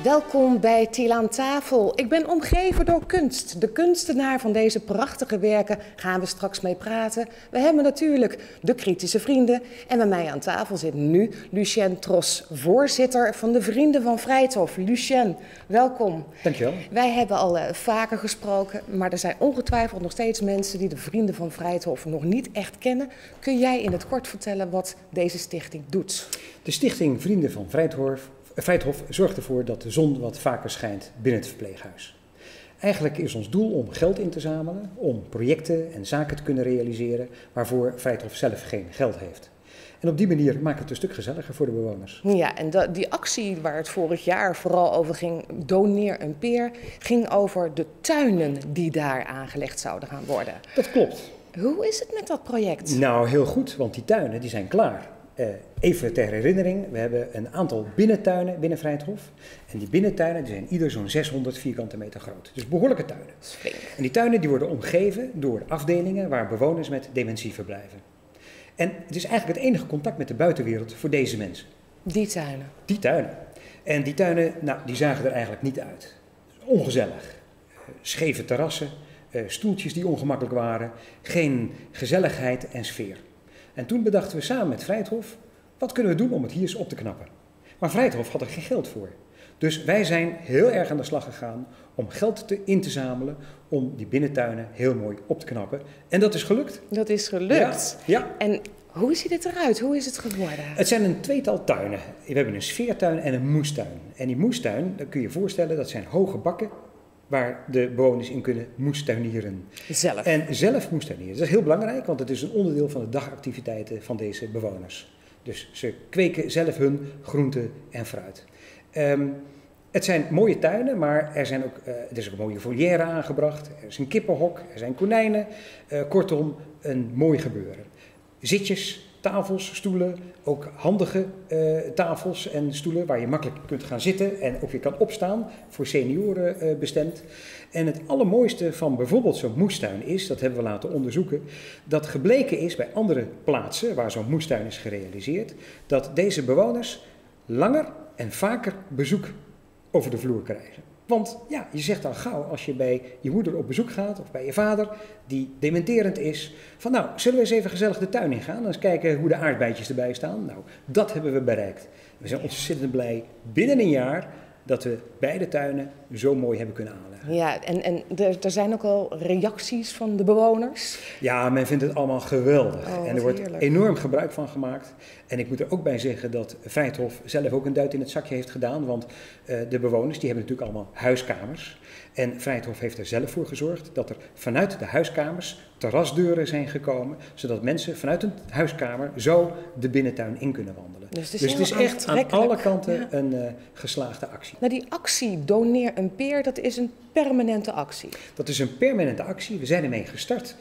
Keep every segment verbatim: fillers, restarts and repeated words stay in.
Welkom bij Tiel aan tafel. Ik ben omgeven door kunst. De kunstenaar van deze prachtige werken gaan we straks mee praten. We hebben natuurlijk de kritische vrienden. En bij mij aan tafel zit nu Lucien Tros, voorzitter van de Vrienden van Vrijthof. Lucien, welkom. Dankjewel. Wij hebben al uh, vaker gesproken, maar er zijn ongetwijfeld nog steeds mensen die de Vrienden van Vrijthof nog niet echt kennen. Kun jij in het kort vertellen wat deze stichting doet? De stichting Vrienden van Vrijthof Vrijthof zorgt ervoor dat de zon wat vaker schijnt binnen het verpleeghuis. Eigenlijk is ons doel om geld in te zamelen, om projecten en zaken te kunnen realiseren waarvoor Vrijthof zelf geen geld heeft. En op die manier maken we het een stuk gezelliger voor de bewoners. Ja, en de, die actie waar het vorig jaar vooral over ging, Doneer een peer, ging over de tuinen die daar aangelegd zouden gaan worden. Dat klopt. Hoe is het met dat project? Nou, heel goed, want die tuinen die zijn klaar. Uh, even ter herinnering, we hebben een aantal binnentuinen binnen Vrijthof. En die binnentuinen die zijn ieder zo'n zeshonderd vierkante meter groot. Dus behoorlijke tuinen. En die tuinen die worden omgeven door afdelingen waar bewoners met dementie verblijven. En het is eigenlijk het enige contact met de buitenwereld voor deze mensen. Die tuinen? Die tuinen. En die tuinen, nou, die zagen er eigenlijk niet uit. Ongezellig. Uh, scheve terrassen, uh, stoeltjes die ongemakkelijk waren, geen gezelligheid en sfeer. En toen bedachten we samen met Vrijthof, wat kunnen we doen om het hier eens op te knappen? Maar Vrijthof had er geen geld voor. Dus wij zijn heel erg aan de slag gegaan om geld te, in te zamelen om die binnentuinen heel mooi op te knappen. En dat is gelukt. Dat is gelukt? Ja. ja. En hoe ziet het eruit? Hoe is het geworden? Het zijn een tweetal tuinen. We hebben een sfeertuin en een moestuin. En die moestuin, dat kun je je voorstellen, dat zijn hoge bakken waar de bewoners in kunnen moestuinieren. Zelf? En zelf moestuinieren. Dat is heel belangrijk, want het is een onderdeel van de dagactiviteiten van deze bewoners. Dus ze kweken zelf hun groente en fruit. Um, het zijn mooie tuinen, maar er, zijn ook, uh, er is ook een mooie volière aangebracht. Er is een kippenhok, er zijn konijnen. Uh, kortom, een mooi gebeuren. Zitjes, tafels, stoelen, ook handige uh, tafels en stoelen waar je makkelijk kunt gaan zitten en ook weer kan opstaan, voor senioren uh, bestemd. En het allermooiste van bijvoorbeeld zo'n moestuin is, dat hebben we laten onderzoeken, dat gebleken is bij andere plaatsen waar zo'n moestuin is gerealiseerd, dat deze bewoners langer en vaker bezoek over de vloer krijgen. Want ja, je zegt al gauw als je bij je moeder op bezoek gaat of bij je vader die dementerend is, van nou, zullen we eens even gezellig de tuin ingaan en eens kijken hoe de aardbeidjes erbij staan. Nou, dat hebben we bereikt. We zijn ontzettend blij binnen een jaar dat we beide tuinen zo mooi hebben kunnen aanleggen. Ja, en, en er, er zijn ook al reacties van de bewoners? Ja, men vindt het allemaal geweldig. Oh, en er wordt heerlijk. enorm gebruik van gemaakt. En ik moet er ook bij zeggen dat Vrijthof zelf ook een duit in het zakje heeft gedaan. Want uh, de bewoners die hebben natuurlijk allemaal huiskamers. En Vrijthof heeft er zelf voor gezorgd dat er vanuit de huiskamers terrasdeuren zijn gekomen. Zodat mensen vanuit een huiskamer zo de binnentuin in kunnen wandelen. Dus het is, dus het is echt aan alle kanten ja. een uh, geslaagde actie. Nou, die actie Doneer een peer, dat is een permanente actie. Dat is een permanente actie. We zijn ermee gestart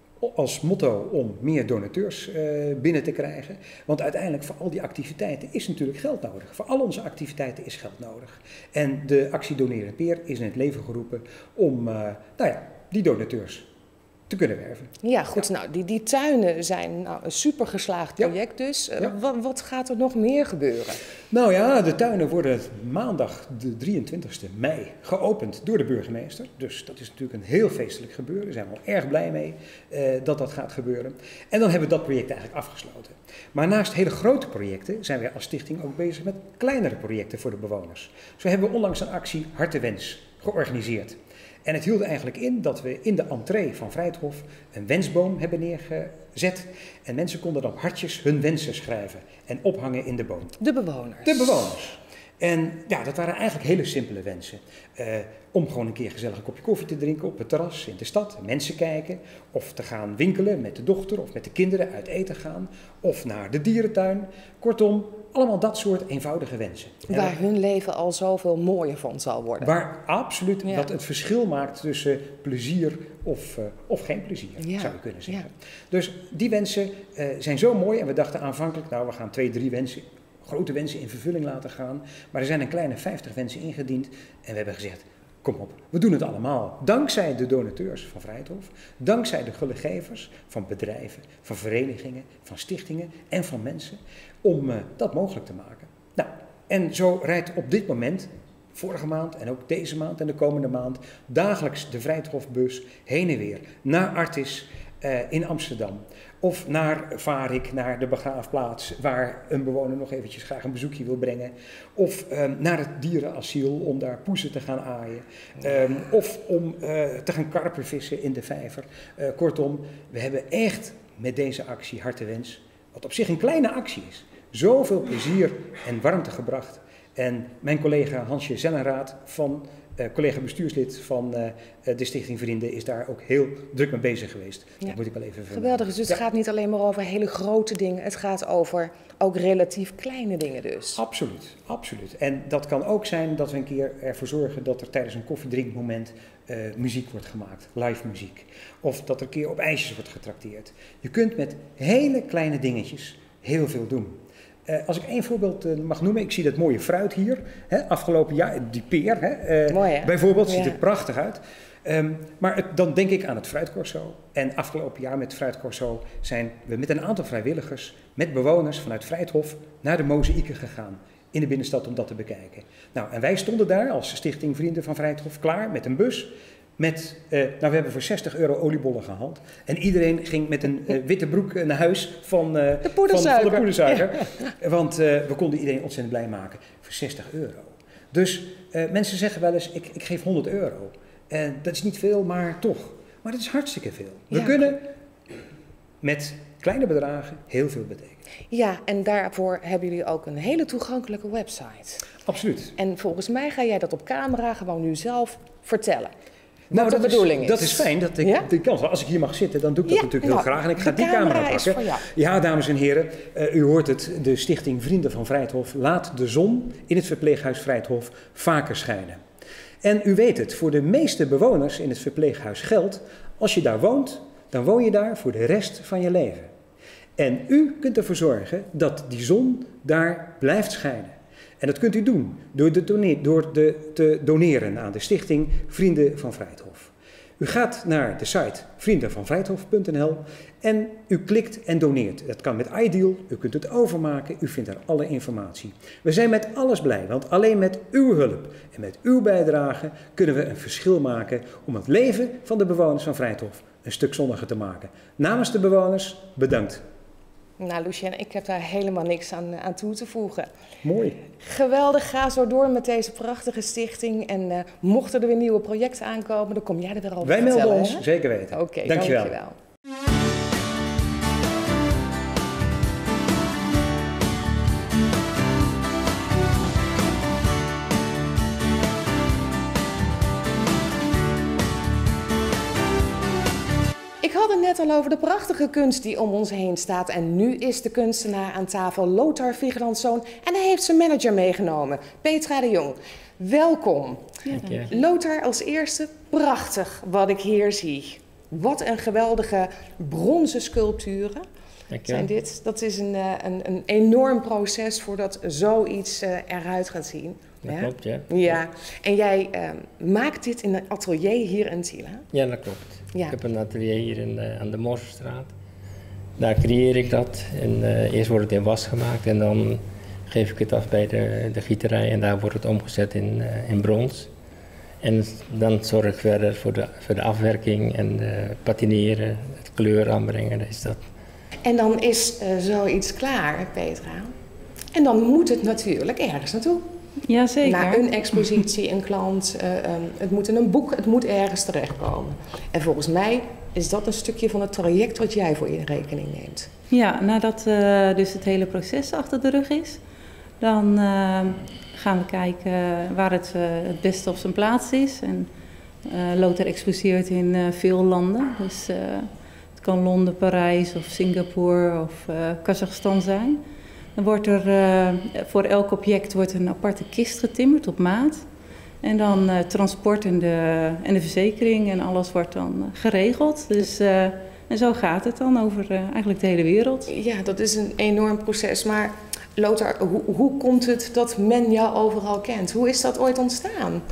als motto om meer donateurs uh, binnen te krijgen. Want uiteindelijk voor al die activiteiten is natuurlijk geld nodig. Voor al onze activiteiten is geld nodig. En de actie Doneer een peer is in het leven geroepen om uh, nou ja, die donateurs te kunnen werven. Ja, goed. Ja. Nou, die, die tuinen zijn nou, een super geslaagd project ja. dus. Uh, ja. wat, wat gaat er nog meer gebeuren? Nou ja, de tuinen worden maandag de drieëntwintigste mei geopend door de burgemeester. Dus dat is natuurlijk een heel feestelijk gebeuren. Daar zijn we al erg blij mee uh, dat dat gaat gebeuren. En dan hebben we dat project eigenlijk afgesloten. Maar naast hele grote projecten zijn wij als stichting ook bezig met kleinere projecten voor de bewoners. Zo hebben we onlangs een actie Hartewens georganiseerd. En het hield eigenlijk in dat we in de entree van Vrijthof een wensboom hebben neergezet. En mensen konden dan hartjes hun wensen schrijven en ophangen in de boom. De bewoners? De bewoners. En ja, dat waren eigenlijk hele simpele wensen. Uh, om gewoon een keer gezellig een kopje koffie te drinken op het terras in de stad, mensen kijken. Of te gaan winkelen met de dochter of met de kinderen, uit eten gaan. Of naar de dierentuin. Kortom, allemaal dat soort eenvoudige wensen. Waar hun leven al zoveel mooier van zal worden. Waar absoluut ja. dat het verschil maakt tussen plezier of, uh, of geen plezier, ja. zou je kunnen zeggen. Ja. Dus die wensen uh, zijn zo mooi en we dachten aanvankelijk, nou we gaan twee, drie wensen, grote wensen in vervulling laten gaan. Maar er zijn een kleine vijftig wensen ingediend en we hebben gezegd, kom op, we doen het allemaal. Dankzij de donateurs van Vrijthof, dankzij de gullegevers van bedrijven, van verenigingen, van stichtingen en van mensen, om uh, dat mogelijk te maken. Nou, en zo rijdt op dit moment vorige maand en ook deze maand en de komende maand dagelijks de Vrijthofbus heen en weer naar Artis uh, in Amsterdam. Of naar Varik, naar de begraafplaats waar een bewoner nog eventjes graag een bezoekje wil brengen. Of um, naar het dierenasiel om daar poezen te gaan aaien. Um, of om uh, te gaan karpen vissen in de vijver. Uh, kortom, we hebben echt met deze actie Hartewens, wat op zich een kleine actie is, zoveel plezier en warmte gebracht. En mijn collega Hansje Zellenraad, van, uh, collega bestuurslid van uh, de Stichting Vrienden, is daar ook heel druk mee bezig geweest. Ja. Dat moet ik wel even vermelden. Geweldig, dus het ja. gaat niet alleen maar over hele grote dingen, het gaat over ook relatief kleine dingen dus. Absoluut, absoluut. En dat kan ook zijn dat we een keer ervoor zorgen dat er tijdens een koffiedrinkmoment uh, muziek wordt gemaakt, live muziek. Of dat er een keer op ijsjes wordt getrakteerd. Je kunt met hele kleine dingetjes heel veel doen. Uh, als ik één voorbeeld uh, mag noemen, ik zie dat mooie fruit hier, hè, afgelopen jaar, die peer, hè, uh, Mooi, hè? bijvoorbeeld, ziet ja. er prachtig uit. Um, maar het, dan denk ik aan het Fruitcorso. En afgelopen jaar met het Fruitcorso zijn we met een aantal vrijwilligers, met bewoners vanuit Vrijthof, naar de mozaïeken gegaan in de binnenstad om dat te bekijken. Nou, en wij stonden daar als Stichting Vrienden van Vrijthof klaar met een bus. Met, uh, nou, we hebben voor zestig euro oliebollen gehaald. En iedereen ging met een uh, witte broek naar huis van, uh, de poedersuiker. Van, van de poedersuiker. Ja. Want uh, we konden iedereen ontzettend blij maken voor zestig euro. Dus uh, mensen zeggen wel eens, ik, ik geef honderd euro. En dat is niet veel, maar toch. Maar dat is hartstikke veel. We ja. kunnen met kleine bedragen heel veel betekenen. Ja, en daarvoor hebben jullie ook een hele toegankelijke website. Absoluut. En volgens mij ga jij dat op camera gewoon nu zelf vertellen. Nou, dat, de bedoeling is, is. dat is fijn. Dat ik, ja? ik kan, als ik hier mag zitten, dan doe ik dat ja, natuurlijk nou, heel graag. En ik ga die camera pakken. Ja, dames en heren, uh, u hoort het. De Stichting Vrienden van Vrijthof laat de zon in het verpleeghuis Vrijthof vaker schijnen. En u weet het, voor de meeste bewoners in het verpleeghuis geldt, als je daar woont, dan woon je daar voor de rest van je leven. En u kunt ervoor zorgen dat die zon daar blijft schijnen. En dat kunt u doen door, de doneer, door de, te doneren aan de Stichting Vrienden van Vrijthof. U gaat naar de site vrienden van vrijthof punt n l en u klikt en doneert. Dat kan met iDeal, u kunt het overmaken, u vindt daar alle informatie. We zijn met alles blij, want alleen met uw hulp en met uw bijdrage kunnen we een verschil maken om het leven van de bewoners van Vrijthof een stuk zonniger te maken. Namens de bewoners, bedankt. Nou, Lucien, ik heb daar helemaal niks aan, aan toe te voegen. Mooi. Geweldig, ga zo door met deze prachtige stichting. En uh, mochten er weer nieuwe projecten aankomen, dan kom jij er weer over Wij vertellen. Wij melden ons, hè? zeker weten. Oké, okay, dankjewel. dankjewel. Ik had het net al over de prachtige kunst die om ons heen staat. En nu is de kunstenaar aan tafel, Lothar Vigelandszoon. En hij heeft zijn manager meegenomen, Petra de Jong. Welkom. Ja. Lothar, als eerste, prachtig wat ik hier zie. Wat een geweldige bronzen sculpturen zijn dit. Dat is een, een, een enorm proces voordat zoiets uh, eruit gaat zien. Dat ja? klopt, ja. Ja, en jij uh, maakt dit in een atelier hier in Tiel, hè? Ja, dat klopt. Ja. Ik heb een atelier hier in de, aan de Morsenstraat. Daar creëer ik dat. En uh, eerst wordt het in was gemaakt en dan geef ik het af bij de, de gieterij en daar wordt het omgezet in, uh, in brons. En dan zorg ik verder voor de, voor de afwerking en de patineren, het kleur aanbrengen, is dat. En dan is uh, zoiets klaar, Petra. En dan moet het natuurlijk ergens naartoe. Jazeker. Naar een expositie, een klant, uh, um, het moet in een boek, het moet ergens terechtkomen. En volgens mij is dat een stukje van het traject wat jij voor je rekening neemt. Ja, nadat uh, dus het hele proces achter de rug is, dan uh, gaan we kijken waar het uh, het beste op zijn plaats is. En uh, Lothar exposeert in uh, veel landen, dus uh, het kan Londen, Parijs of Singapore of uh, Kazachstan zijn. Dan wordt er uh, voor elk object wordt een aparte kist getimmerd op maat. En dan uh, transport en de, en de verzekering en alles wordt dan uh, geregeld. Dus, uh, en zo gaat het dan over uh, eigenlijk de hele wereld. Ja, dat is een enorm proces. Maar Lothar, hoe, hoe komt het dat men jou overal kent? Hoe is dat ooit ontstaan?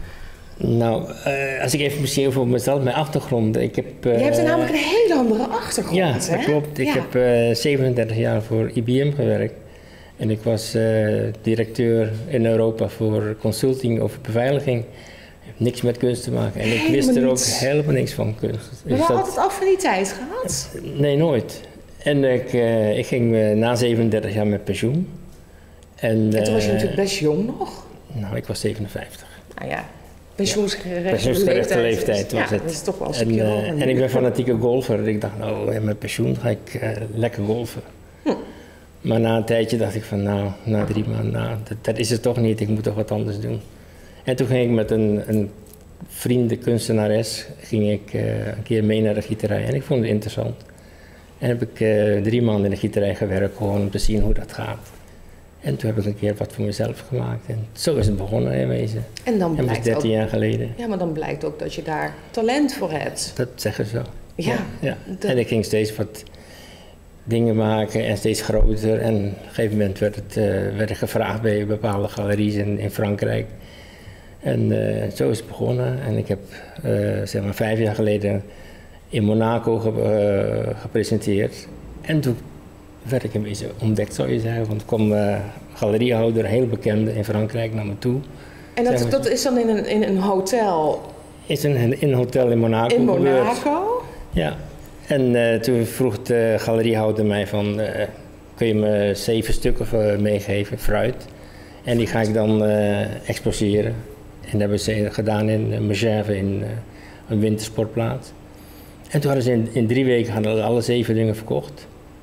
Nou, uh, als ik even misschien over mezelf, mijn achtergrond. Ik heb, uh, Je hebt namelijk een hele andere achtergrond, Ja, hè? dat klopt. Ik ja. heb uh, zevenendertig jaar voor I B M gewerkt. En ik was uh, directeur in Europa voor consulting over beveiliging. Niks met kunst te maken. En ik Helemaal wist er ook niets. helemaal niks van kunst. We hebben altijd affiniteit gehad. Nee, nooit. En ik, uh, ik ging uh, na zevenendertig jaar met pensioen. En, En toen was je uh, natuurlijk best jong nog. Nou, ik was zevenenvijftig. Nou ja, pensioensgerechte Pensioensgerechte leeftijd. leeftijd was ja, het. dat is toch wel een En, stukje uh, hoger. en ik ben fanatieke golfer. Ik dacht, nou, met pensioen ga ik uh, lekker golfen. Hm. Maar na een tijdje dacht ik van, nou, na drie maanden, nou, dat, dat is het toch niet. Ik moet toch wat anders doen. En toen ging ik met een, een vriend, de kunstenares, ging ik uh, een keer mee naar de gieterij. En ik vond het interessant. En heb ik uh, drie maanden in de gieterij gewerkt, gewoon om te zien hoe dat gaat. En toen heb ik een keer wat voor mezelf gemaakt. En zo is het begonnen in wezen. En dan En dat blijkt is dertien ook, jaar geleden. ja, maar dan blijkt ook dat je daar talent voor hebt. Dat zeggen ze. Ja, ja. dat- En ik ging steeds wat dingen maken en steeds groter. En op een gegeven moment werd, het, uh, werd ik gevraagd bij bepaalde galeries in, in Frankrijk. En uh, zo is het begonnen. En ik heb uh, zeg maar vijf jaar geleden in Monaco ge, uh, gepresenteerd. En toen werd ik een beetje ontdekt, zou je zeggen. Want er kwam een uh, galeriehouder, een heel bekende in Frankrijk, naar me toe. En Zeg dat, maar- dat is dan in een, in een hotel Is een, in een hotel in Monaco in gebeurd. Monaco. Ja, en uh, toen vroeg de galeriehouder mij van, uh, kun je me zeven stukken uh, meegeven, fruit. En die ga ik dan uh, exposeren. En dat hebben ze gedaan in uh, Megève, in uh, een wintersportplaats. En toen hadden ze in, in drie weken hadden alle zeven dingen verkocht.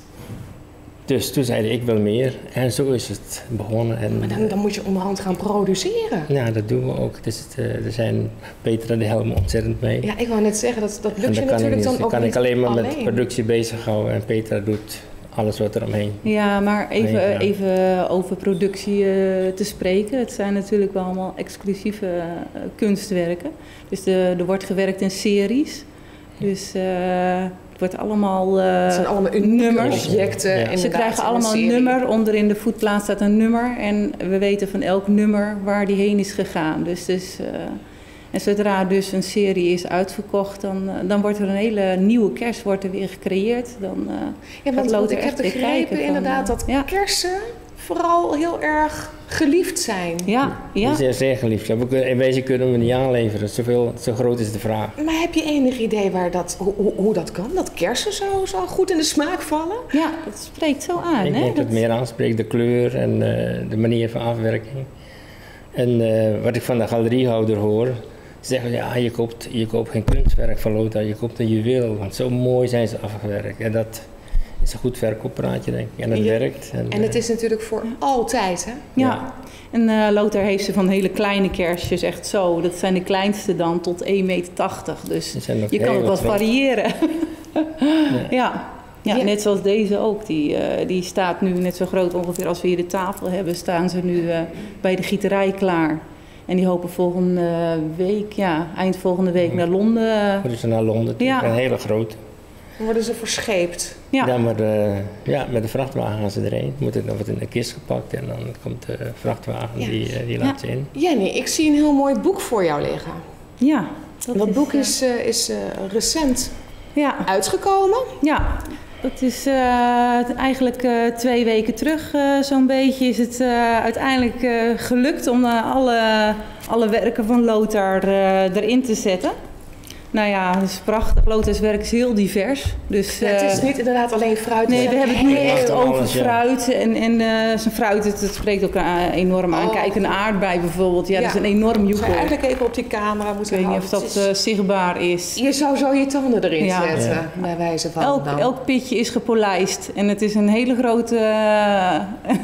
Dus toen zeiden ik wil meer. En zo is het begonnen. En, Maar dan, dan moet je onderhand gaan produceren. ja, dat doen we ook. Dus het, uh, er zijn Petra die helpt me ontzettend mee. Ja, ik wou net zeggen, dat, dat En lukt je dan kan ik, natuurlijk niet- dan dan ook kan niet ik alleen maar met alleen. productie bezighouden. En Petra doet alles wat er omheen. Ja, maar even, Nee, ja. even over productie uh, te spreken. Het zijn natuurlijk wel allemaal exclusieve uh, kunstwerken. Dus de, er wordt gewerkt in series. Dus uh, het wordt allemaal uh, Het zijn allemaal unieke nummers. objecten. Ja. inderdaad, Ze krijgen in allemaal een serie. nummer. Onder in de voetplaat staat een nummer. En we weten van elk nummer waar die heen is gegaan. Dus, dus, uh, en zodra dus een serie is uitverkocht, dan, uh, dan wordt er een hele nieuwe kerst wordt er weer gecreëerd. Dan, uh, Ja, want, gaat want Lothar ik heb echt weer begrepen kijken van, inderdaad uh, dat ja. kersen vooral heel erg geliefd zijn. Ja, ja. Die is zeer geliefd. Ja, we kunnen- in wezen kunnen we niet aanleveren. Zoveel, zo groot is de vraag. Maar heb je enig idee waar dat, hoe, hoe- hoe dat kan? Dat kersen zo, zo goed in de smaak vallen? Ja, dat spreekt zo aan. ik hè? denk dat Dat- het meer aanspreekt, de kleur en uh, de manier van afwerking. En uh, wat ik van de galeriehouder hoor, ze zeggen ja, je koopt, je koopt geen kunstwerk van Lothar, je koopt een juweel. Want zo mooi zijn ze afgewerkt. En dat is een goed verkooppraatje, denk ik. En het Ja. werkt. En, En het is natuurlijk voor altijd, hè? Ja. Ja. En uh, Lothar heeft ze van hele kleine kerstjes, echt zo. Dat zijn de kleinste dan tot één meter tachtig. Dus Die zijn ook je kan heel ook wat groot. variëren. Ja. ja. Ja, Ja. net zoals deze ook. Die, uh, die staat nu net zo groot ongeveer als we hier de tafel hebben. Staan ze nu uh, bij de gieterij klaar. En die hopen volgende week, ja, eind volgende week naar Londen. uh, Moeten ze naar Londen toe. Ja. Een hele grote. Dan worden ze verscheept. ja. Ja, maar de, ja, met de vrachtwagen gaan ze erheen. Moet het nog wat in de kist gepakt en dan komt de vrachtwagen Ja. die, eh, die laat ze in. Jenny, ik zie een heel mooi boek voor jou liggen. ja, Dat, boek uh, is, uh, is uh, recent ja. uitgekomen. Ja, dat is uh, eigenlijk uh, twee weken terug uh, zo'n beetje is het uh, uiteindelijk uh, gelukt om uh, alle, alle werken van Lothar uh, erin te zetten. Nou ja, dat is prachtig. Lothars werk is heel divers. Dus, Ja, het is uh, niet inderdaad alleen fruit. Nee, we hebben het nu heel echt veel over alles, ja. fruit. En, en uh, zijn fruit, het, het spreekt ook uh, enorm aan. Oh. Kijk, een aardbei bijvoorbeeld. Ja, dat is een enorm Ik joekel. zou eigenlijk even op die camera Ik moeten weet niet houden. of Het dat is- uh, zichtbaar is. Je zou zo je tanden erin Ja. zetten, Ja. bij wijze van. Elk, dan. elk pitje is gepolijst. En het is een hele grote... Uh,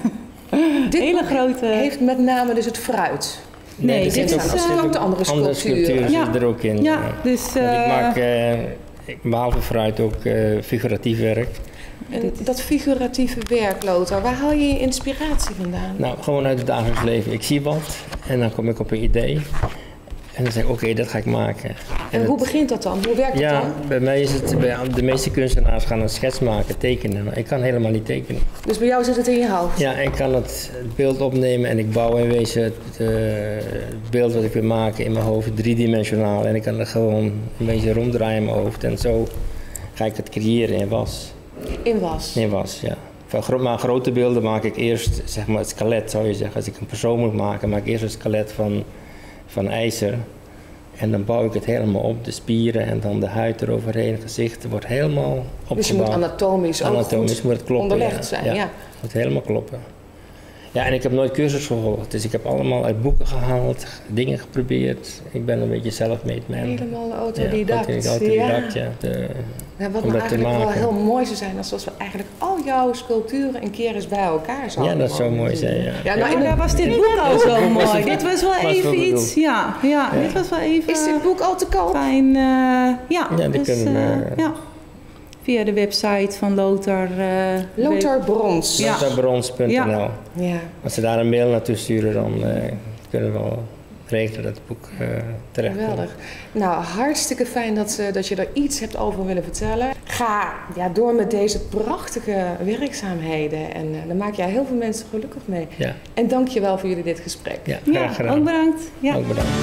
Dit hele boek grote... heeft met name dus het fruit. Nee, er dit zitten is, ook- uh, er zitten ook de andere andere sculpturen. sculpturen Ja. zitten er ook in. Ja, dus... Want ik uh, maak, eh, ik, behalve fruit, ook eh, figuratief werk. En dat figuratieve werk, Lothar, waar haal je je inspiratie vandaan? Nou, gewoon uit het dagelijks leven. Ik zie wat en dan kom ik op een idee. En dan zeg ik, oké, dat ga ik maken. En het- hoe begint dat dan? Hoe werkt Ja, dat dan? bij mij is het, bij de meeste kunstenaars gaan een schets maken, tekenen. Maar ik kan helemaal niet tekenen. Dus bij jou zit het in je hoofd? Ja, ik kan het, het beeld opnemen en ik bouw in wezen het, eh, het beeld wat ik wil maken in mijn hoofd driedimensionaal. En ik kan er gewoon een beetje ronddraaien in mijn hoofd. En zo ga ik het creëren in was. In was. In was, ja. van gro maar grote beelden maak ik eerst, zeg maar het skelet zou je zeggen. Als ik een persoon moet maken, maak ik eerst een skelet van, van ijzer. En dan bouw ik het helemaal op, de spieren en dan de huid eroverheen, het gezicht wordt helemaal opgebouwd. Dus je moet anatomisch ook Anatomisch goed moet het kloppen, onderlegd ja. zijn. Ja, Ja. het moet helemaal kloppen. Ja, en ik heb nooit cursus gevolgd, dus ik heb allemaal uit boeken gehaald, dingen geprobeerd. Ik ben een beetje self-made man. Helemaal autodidact. Ja, autodidact, ja. ja. De, Ja, wat om nou dat te eigenlijk wel maken. heel mooi zou zijn, als we eigenlijk al jouw sculpturen een keer eens bij elkaar zouden Ja, dat zou mogen mooi doen. zijn, ja. Ja, Ja, nou, in daar het- was dit boek al Dit zo boek was mooi. het- Dit was wel was even wel iets, ja, ja, Ja. dit was wel even Is dit boek al te koop? fijn, uh, ja. Ja, die dus, kunnen we- uh, ja. Via de website van Lothar. Uh, Lothar Brons. Ja. Lotarbrons punt n l. Ja. Ja. Als ze daar een mail naartoe sturen, dan uh, kunnen we wel regelen dat het boek uh, terecht komt. Geweldig. Nou, hartstikke fijn dat, ze, dat je er iets hebt over willen vertellen. Ga ja, door met deze prachtige werkzaamheden. En uh, daar maak jij heel veel mensen gelukkig mee. Ja, En dank je wel voor jullie dit gesprek. ja, Ja, graag gedaan. ook bedankt. Ja. Ook bedankt.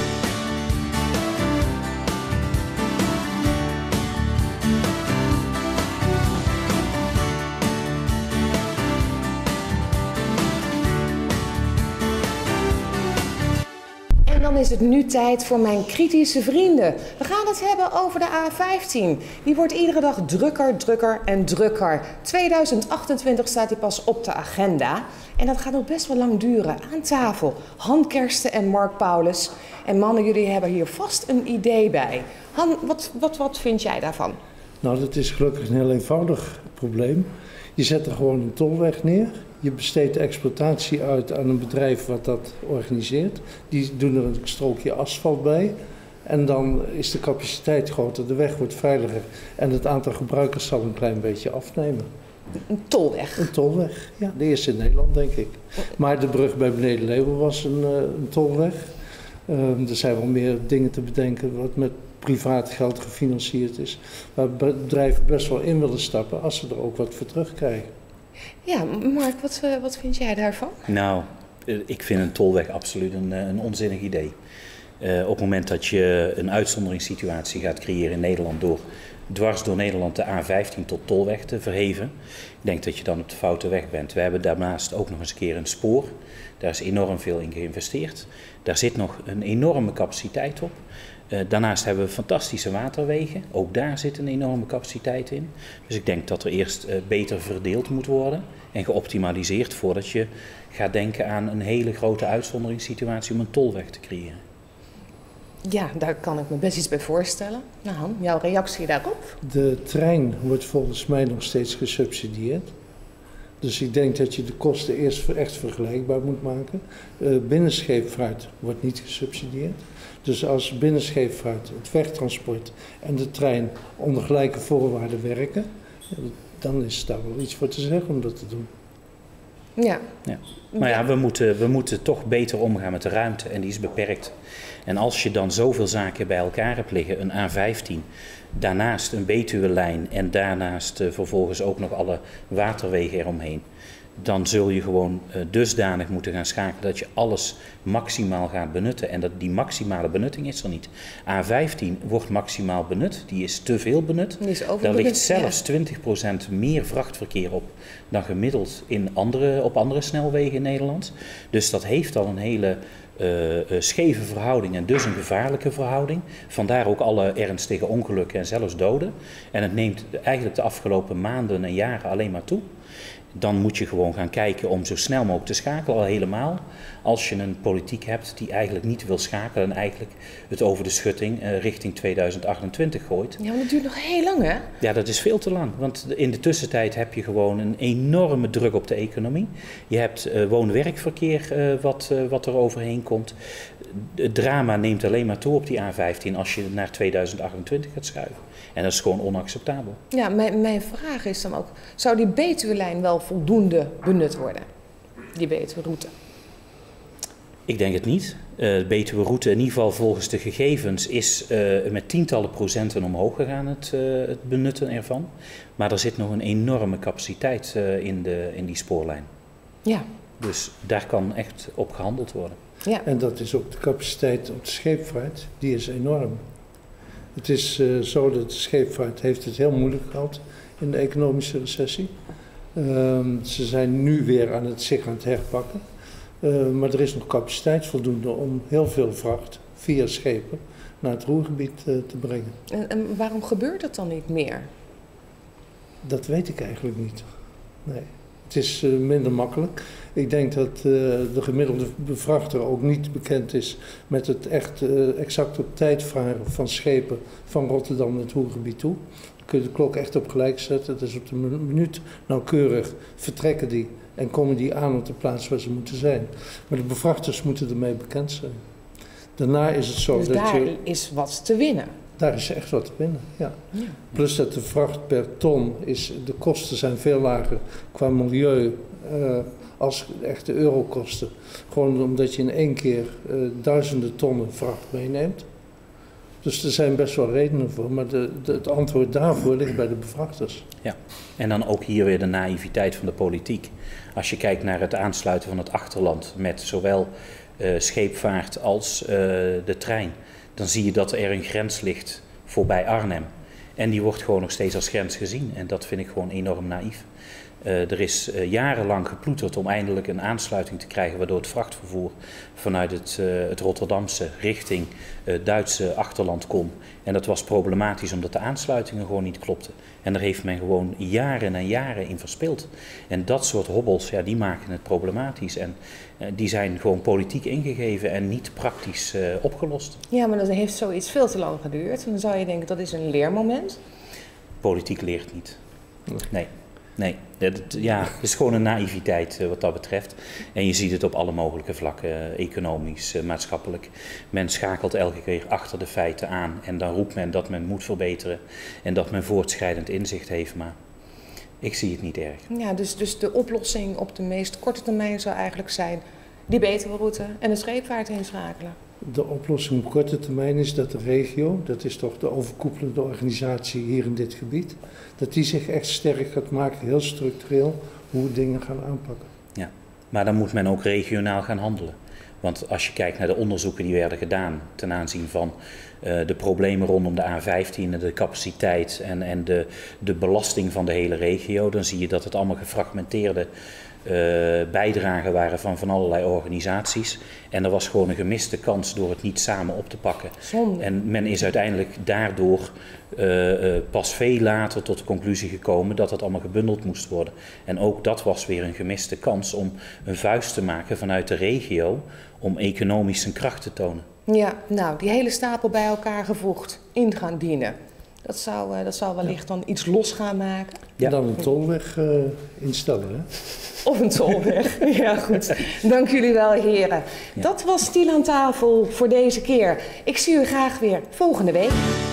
En dan is het nu tijd voor mijn kritische vrienden. We gaan het hebben over de A vijftien. Die wordt iedere dag drukker, drukker en drukker. tweeduizend achtentwintig staat die pas op de agenda. En dat gaat nog best wel lang duren. Aan tafel, Han Kersten en Mark Paulus. En mannen, jullie hebben hier vast een idee bij. Han, wat, wat, wat vind jij daarvan? Nou, dat is gelukkig een heel eenvoudig probleem. Je zet er gewoon een tolweg neer. Je besteedt de exploitatie uit aan een bedrijf wat dat organiseert. Die doen er een strookje asfalt bij. En dan is de capaciteit groter, de weg wordt veiliger. En het aantal gebruikers zal een klein beetje afnemen. Een tolweg. Een tolweg, ja. De eerste in Nederland, denk ik. Maar de brug bij Beneden-Leeuwen was een, uh, een tolweg. Uh, er zijn wel meer dingen te bedenken wat met privaat geld gefinancierd is. Waar bedrijven best wel in willen stappen als ze er ook wat voor terugkrijgen. Ja, Mark, wat, uh, wat vind jij daarvan? Nou, ik vind een tolweg absoluut een, een onzinnig idee. Uh, op het moment dat je een uitzonderingssituatie gaat creëren in Nederland door dwars door Nederland de A vijftien tot tolweg te verheven, ik denk dat je dan op de foute weg bent. We hebben daarnaast ook nog eens een keer een spoor. Daar is enorm veel in geïnvesteerd. Daar zit nog een enorme capaciteit op. Uh, daarnaast hebben we fantastische waterwegen. Ook daar zit een enorme capaciteit in. Dus ik denk dat er eerst uh, beter verdeeld moet worden en geoptimaliseerd voordat je gaat denken aan een hele grote uitzonderingssituatie om een tolweg te creëren. Ja, daar kan ik me best iets bij voorstellen. Nou, Han, jouw reactie daarop? De trein wordt volgens mij nog steeds gesubsidieerd. Dus ik denk dat je de kosten eerst echt vergelijkbaar moet maken. Uh, binnenscheepvaart wordt niet gesubsidieerd. Dus als binnenscheepvaart, het wegtransport en de trein onder gelijke voorwaarden werken, dan is daar wel iets voor te zeggen om dat te doen. Ja. Ja. Maar ja, we moeten, we moeten toch beter omgaan met de ruimte en die is beperkt. En als je dan zoveel zaken bij elkaar hebt liggen, een A vijftien, daarnaast een Betuwe-lijn en daarnaast uh, vervolgens ook nog alle waterwegen eromheen, dan zul je gewoon uh, dusdanig moeten gaan schakelen dat je alles maximaal gaat benutten. En dat die maximale benutting is er niet. A vijftien wordt maximaal benut, die is te veel benut. Die is Daar overbenut, ligt zelfs ja. twintig procent meer vrachtverkeer op dan gemiddeld in andere, op andere snelwegen in Nederland. Dus dat heeft al een hele uh, uh, scheve verhouding en dus een gevaarlijke verhouding. Vandaar ook alle ernstige ongelukken en zelfs doden. En het neemt eigenlijk de afgelopen maanden en jaren alleen maar toe. Dan moet je gewoon gaan kijken om zo snel mogelijk te schakelen, al helemaal. Als je een politiek hebt die eigenlijk niet wil schakelen en eigenlijk het over de schutting uh, richting tweeduizend achtentwintig gooit. Ja, maar dat duurt nog heel lang, hè? Ja, dat is veel te lang. Want in de tussentijd heb je gewoon een enorme druk op de economie. Je hebt uh, woon-werkverkeer uh, wat, uh, wat er overheen komt. Het drama neemt alleen maar toe op die A vijftien als je naar tweeduizend achtentwintig gaat schuiven. En dat is gewoon onacceptabel. Ja, mijn, mijn vraag is dan ook, zou die Betuwe-lijn wel voldoende benut worden? Die Betuwe-route? Ik denk het niet. Uh, de Betuwe-route, in ieder geval volgens de gegevens, is uh, met tientallen procenten omhoog gegaan, het, uh, het benutten ervan. Maar er zit nog een enorme capaciteit uh, in, de, in die spoorlijn. Ja. Dus daar kan echt op gehandeld worden. Ja. En dat is ook de capaciteit op de scheepvaart, die is enorm. Het is uh, zo dat de scheepvaart heeft het heel moeilijk gehad in de economische recessie. Uh, ze zijn nu weer aan het, zich aan het herpakken. Uh, maar er is nog capaciteit voldoende om heel veel vracht via schepen naar het Roergebied uh, te brengen. En, en waarom gebeurt het dan niet meer? Dat weet ik eigenlijk niet. Nee. Het is uh, minder makkelijk. Ik denk dat uh, de gemiddelde bevrachter ook niet bekend is met het echt uh, exact op tijd varen van schepen van Rotterdam naar het Roergebied toe. Dan kun je de klok echt op gelijk zetten. Dus op de minuut nauwkeurig vertrekken die en komen die aan op de plaats waar ze moeten zijn. Maar de bevrachters moeten ermee bekend zijn. Daarna is het zo dus dat daar je... is wat te winnen. Daar is echt wat te winnen, ja. Ja. Plus dat de vracht per ton, is, de kosten zijn veel lager qua milieu uh, als echt de eurokosten. Gewoon omdat je in één keer uh, duizenden tonnen vracht meeneemt. Dus er zijn best wel redenen voor, maar de, de, het antwoord daarvoor ligt bij de bevrachters. Ja, en dan ook hier weer de naïviteit van de politiek. Als je kijkt naar het aansluiten van het achterland met zowel uh, scheepvaart als uh, de trein, dan zie je dat er een grens ligt voorbij Arnhem. En die wordt gewoon nog steeds als grens gezien. En dat vind ik gewoon enorm naïef. Uh, er is uh, jarenlang geploeterd om eindelijk een aansluiting te krijgen, waardoor het vrachtvervoer vanuit het, uh, het Rotterdamse richting uh, Duitse achterland kon. En dat was problematisch omdat de aansluitingen gewoon niet klopten. En daar heeft men gewoon jaren en jaren in verspild. En dat soort hobbels, ja, die maken het problematisch. En uh, die zijn gewoon politiek ingegeven en niet praktisch uh, opgelost. Ja, maar dan heeft zoiets veel te lang geduurd. En dan zou je denken, dat is een leermoment. Politiek leert niet. Nee. Nee, het, ja, het is gewoon een naïviteit uh, wat dat betreft. En je ziet het op alle mogelijke vlakken, uh, economisch, uh, maatschappelijk. Men schakelt elke keer achter de feiten aan en dan roept men dat men moet verbeteren en dat men voortschrijdend inzicht heeft, maar ik zie het niet erg. Ja, dus, dus de oplossing op de meest korte termijn zou eigenlijk zijn die betere route en de scheepvaart inschakelen. De oplossing op korte termijn is dat de regio, dat is toch de overkoepelende organisatie hier in dit gebied, dat die zich echt sterk gaat maken, heel structureel, hoe we dingen gaan aanpakken. Ja, maar dan moet men ook regionaal gaan handelen. Want als je kijkt naar de onderzoeken die werden gedaan ten aanzien van uh, de problemen rondom de A vijftien, de capaciteit en, en de, de belasting van de hele regio, dan zie je dat het allemaal gefragmenteerde Uh, bijdragen waren van van allerlei organisaties. En er was gewoon een gemiste kans door het niet samen op te pakken. Zonde. En men is uiteindelijk daardoor uh, uh, pas veel later tot de conclusie gekomen dat het allemaal gebundeld moest worden. En ook dat was weer een gemiste kans om een vuist te maken vanuit de regio om economisch zijn kracht te tonen. Ja, nou, die hele stapel bij elkaar gevoegd in gaan dienen. Dat zou, uh, dat zou wellicht dan iets los gaan maken. Ja. En dan een tolweg uh, instellen, hè? Of een tolweg. Ja, goed. Dank jullie wel, heren. Ja. Dat was Stiel aan tafel voor deze keer. Ik zie u graag weer volgende week.